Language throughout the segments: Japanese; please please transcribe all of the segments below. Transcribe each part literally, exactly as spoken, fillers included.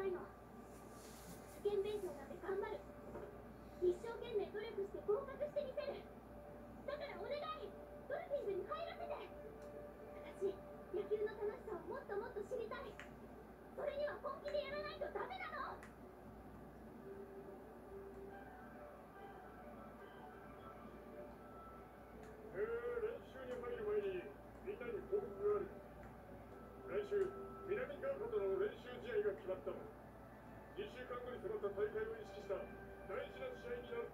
いの。受験勉強なんて頑張る。一生懸命努力して合格してみせる。だからお願い、ドルフィンズに入らせて。私、野球の楽しさをもっともっと知りたい。それには本気でやらないとダメなの。 えー、練習に入る前にみんなに報告がある。来週、南川方の練習試合が決まった。にしゅうかんごに迫った大会を意識した大事な試合になる。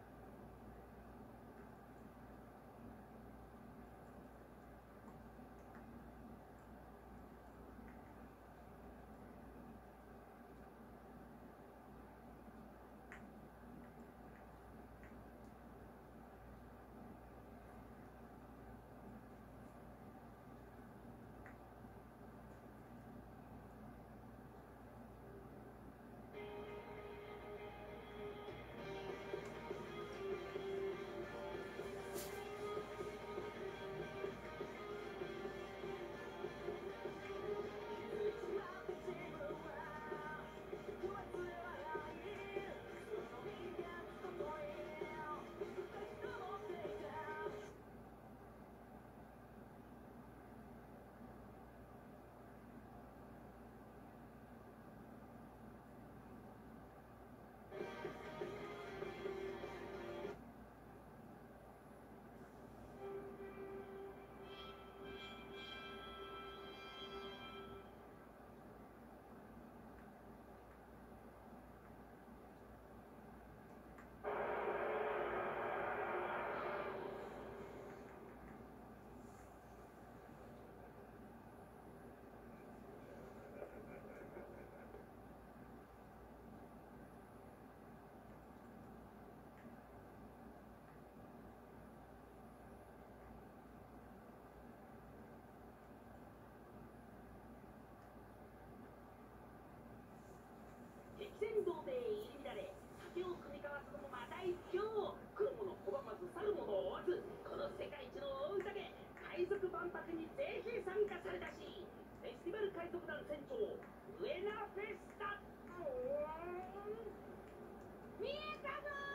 激戦道で入り乱れ、酒を酌み交わすのもまた一興。来る者拒まず去る者を追わず、この世界一の大宴、海賊万博にぜひ参加されたし、フェスティバル海賊団船長、ウエナフェスタ。 見えたぞー。